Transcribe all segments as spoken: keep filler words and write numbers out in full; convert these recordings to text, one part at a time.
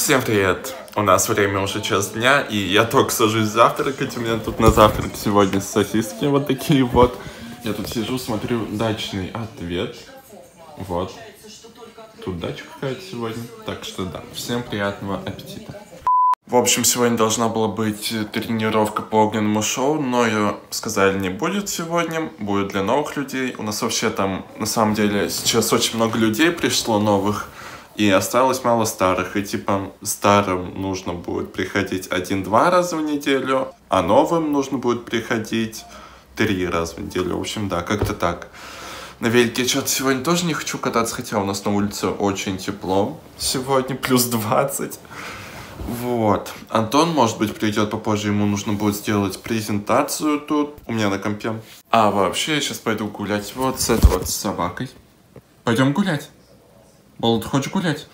Всем привет! У нас время уже час дня, и я только сажусь завтракать. У меня тут на завтрак сегодня сосиски вот такие вот. Я тут сижу, смотрю дачный ответ. Вот. Тут дача какая-то сегодня. Так что да, всем приятного аппетита. В общем, сегодня должна была быть тренировка по огненному шоу, но ее сказали не будет сегодня, будет для новых людей. У нас вообще там, на самом деле, сейчас очень много людей пришло новых, и осталось мало старых. И типа старым нужно будет приходить один-два раза в неделю, а новым нужно будет приходить три раза в неделю. В общем, да, как-то так. На велике что-то сегодня тоже не хочу кататься, хотя у нас на улице очень тепло. Сегодня плюс двадцать. Вот. Антон, может быть, придет попозже, ему нужно будет сделать презентацию тут, у меня на компе. А вообще, я сейчас пойду гулять вот с этой вот собакой. Пойдем гулять? Бол, ты хочешь гулять?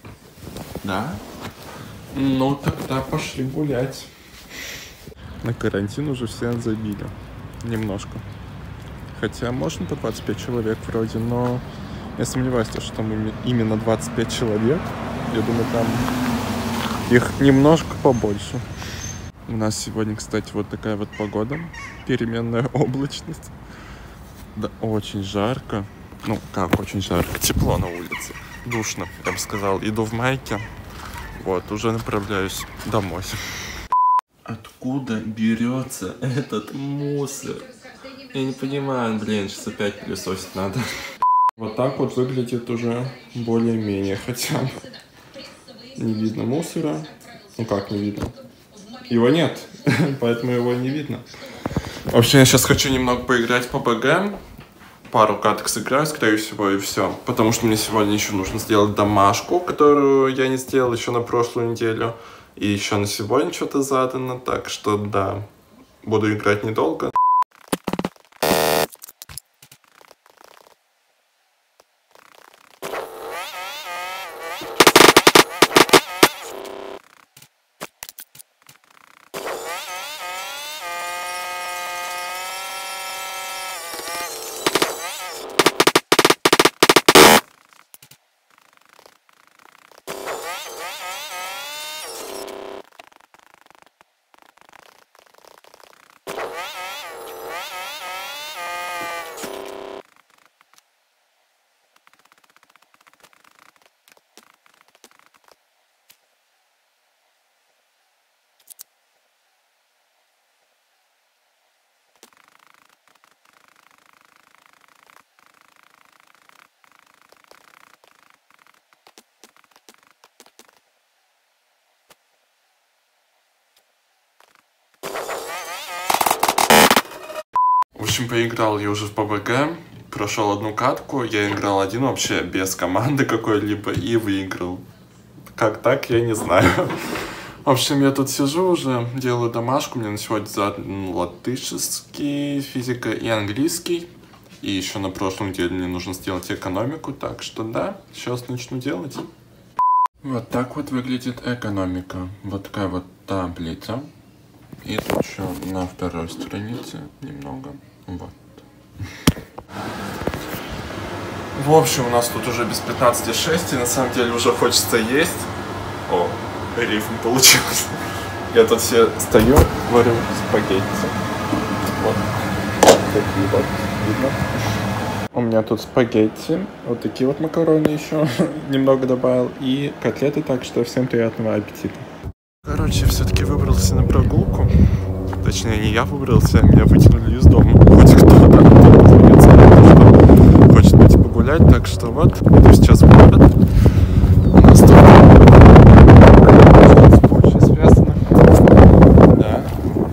Да? Ну, тогда пошли гулять. На карантин уже все забили. Немножко. Хотя можно по двадцать пять человек вроде, но я сомневаюсь, что там именно двадцать пять человек. Я думаю, там их немножко побольше. У нас сегодня, кстати, вот такая вот погода. Переменная облачность. Да, очень жарко. Ну, как очень жарко? Тепло на улице. Душно, я бы сказал. Иду в майке. Вот, уже направляюсь домой. Откуда берется этот мусор? Я не понимаю, блин, сейчас опять пылесосить надо. Вот так вот выглядит уже более-менее, хотя не видно мусора. Ну как не видно? Его нет, поэтому его не видно. Вообще, я сейчас хочу немного поиграть по БГ. Пару каток сыграю, скорее всего, и все. Потому что мне сегодня еще нужно сделать домашку, которую я не сделал еще на прошлую неделю. И еще на сегодня что-то задано, так что да, буду играть недолго. В общем, поиграл я уже в пабг, прошел одну катку, я играл один вообще без команды какой-либо и выиграл. Как так, я не знаю. В общем, я тут сижу уже, делаю домашку, мне на сегодня задан латышский, физика и английский. И еще на прошлой неделе мне нужно сделать экономику, так что да, сейчас начну делать. Вот так вот выглядит экономика. Вот такая вот таблица. И тут еще на второй странице немного. Вот. В общем, у нас тут уже без пятнадцати шесть, и на самом деле уже хочется есть. О, рифм получилось. Я тут все стою, варю спагетти. Вот. Такие вот, видно. У меня тут спагетти, вот такие вот макароны еще немного добавил, и котлеты, так что всем приятного аппетита. Короче, все-таки выбрался на прогулку. Точнее, не я выбрался, а меня вытянули из дома. Хоть кто-то хочет пойти погулять, так что вот, иду сейчас в город. У нас тут очень связано. Да.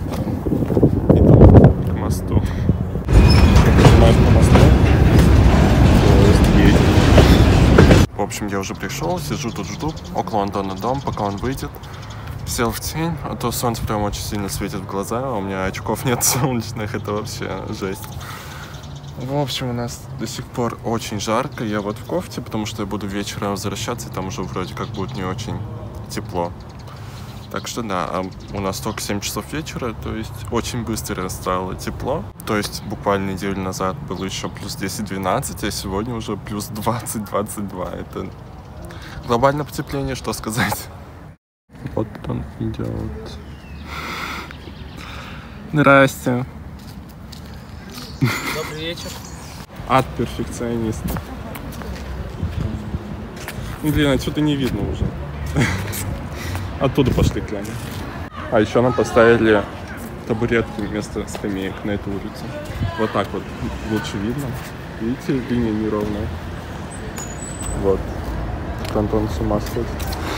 Иду к мосту. Как понимаешь, по мосту поезд едет. В общем, я уже пришел, сижу тут, жду около Антона дом, пока он выйдет. Сел в тень, а то солнце прям очень сильно светит в глаза, а у меня очков нет солнечных, это вообще жесть. В общем, у нас до сих пор очень жарко, я вот в кофте, потому что я буду вечером возвращаться, и там уже вроде как будет не очень тепло. Так что да, а у нас только семь часов вечера, то есть очень быстро стало тепло. То есть буквально неделю назад было еще плюс десять-двенадцать, а сегодня уже плюс двадцать-двадцать два. Это глобальное потепление, что сказать. Вот он идет. Здрасте. Добрый вечер. Ад перфекционист. Блин, а что-то не видно уже. Оттуда пошли глянем. А еще нам поставили табуретки вместо скамеек на эту улицу. Вот так вот лучше видно. Видите, линия неровная. Вот. Антон с ума сходит.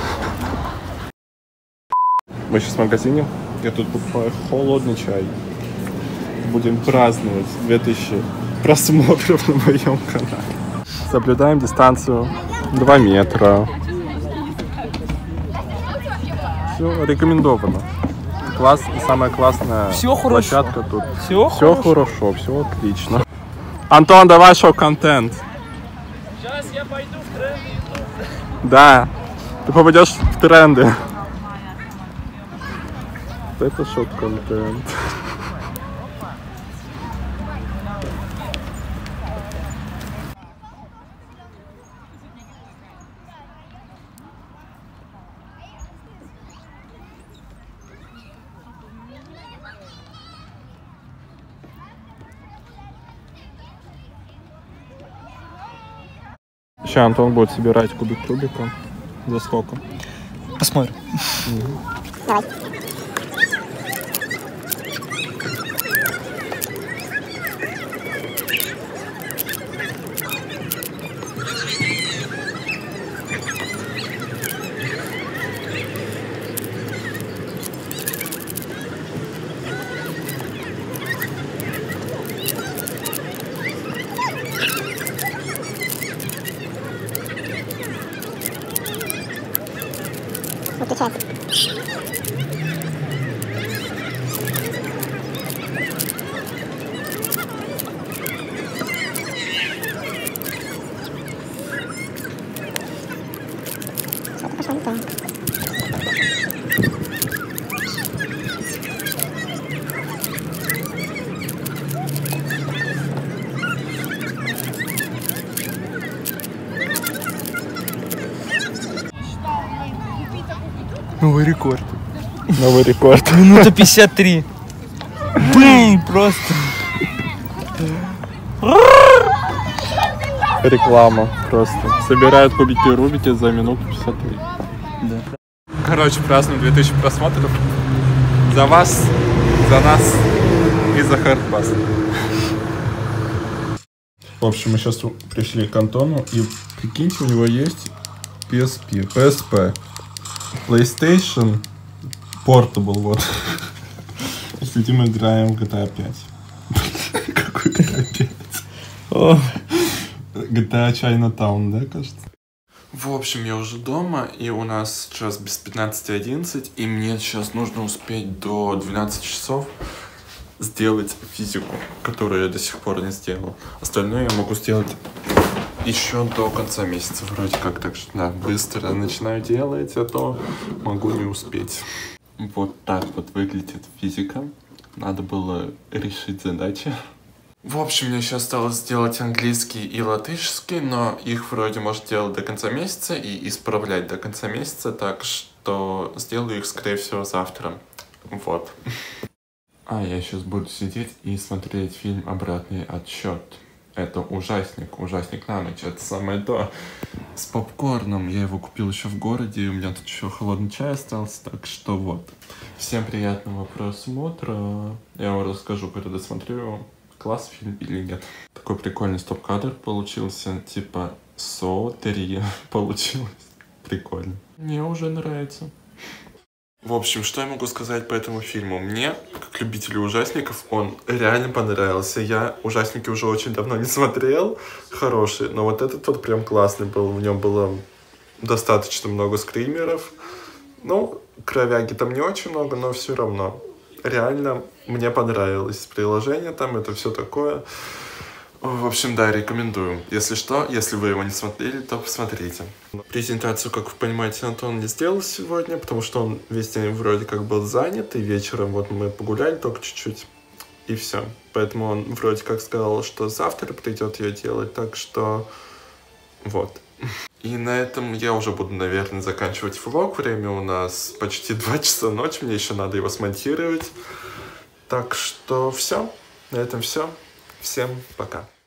Мы сейчас в магазине. Я тут покупаю холодный чай. Будем праздновать две тысячи просмотров на моем канале. Соблюдаем дистанцию два метра. Все рекомендовано. Класс, самая классная все площадка хорошо. тут. Все, все хорошо. хорошо, все отлично. Антон, давай шоу-контент. Сейчас я пойду в тренды YouTube. Да, ты попадешь в тренды. Это шоу-контент. Сейчас Антон будет собирать кубик Рубика. За сколько? Посмотрим. Угу. Давай. Выключается. Что-то пошло не так. Новый рекорд. Новый рекорд. Минута пятьдесят три. Блин, просто. Реклама просто. Собирают кубики Рубики за минуту пятьдесят три. Да. Короче, празднуем две тысячи просмотров. За вас, за нас и за Хардбас. В общем, мы сейчас пришли к Антону, и прикиньте, у него есть пи эс пи, пи эс пи, PlayStation Portable, вот. И сидим, мы играем в джи ти эй пять. Какой джи ти эй пять? джи ти эй Chinatown, да, кажется? В общем, я уже дома, и у нас сейчас без пятнадцати одиннадцать, и мне сейчас нужно успеть до двенадцати часов сделать физику, которую я до сих пор не сделал. Остальное я могу сделать еще до конца месяца, вроде как, так что, да, быстро начинаю делать, а то могу не успеть. Вот так вот выглядит физика. Надо было решить задачи. В общем, мне еще осталось сделать английский и латышский, но их вроде можно делать до конца месяца и исправлять до конца месяца, так что сделаю их, скорее всего, завтра. Вот. А я сейчас буду сидеть и смотреть фильм «Обратный отсчет». Это ужасник, ужасник на ночь, это самое то. С попкорном, я его купил еще в городе, и у меня тут еще холодный чай остался, так что вот. Всем приятного просмотра. Я вам расскажу, когда досмотрю его, класс фильм или нет. Такой прикольный стоп-кадр получился, типа Со три получилось. Прикольно. Мне уже нравится. В общем, что я могу сказать по этому фильму? Мне, как любителю ужасников, он реально понравился. Я ужасники уже очень давно не смотрел, хорошие, но вот этот вот прям классный был. В нем было достаточно много скримеров. Ну, кровяги там не очень много, но все равно. Реально мне понравилось. Приложение там, это все такое. В общем, да, рекомендую. Если что, если вы его не смотрели, то посмотрите. Презентацию, как вы понимаете, Антон не сделал сегодня, потому что он весь день вроде как был занят, и вечером вот мы погуляли только чуть-чуть, и все. Поэтому он вроде как сказал, что завтра придет ее делать, так что вот. И на этом я уже буду, наверное, заканчивать влог. Время у нас почти два часа ночи, мне еще надо его смонтировать. Так что все, на этом все. Всем пока.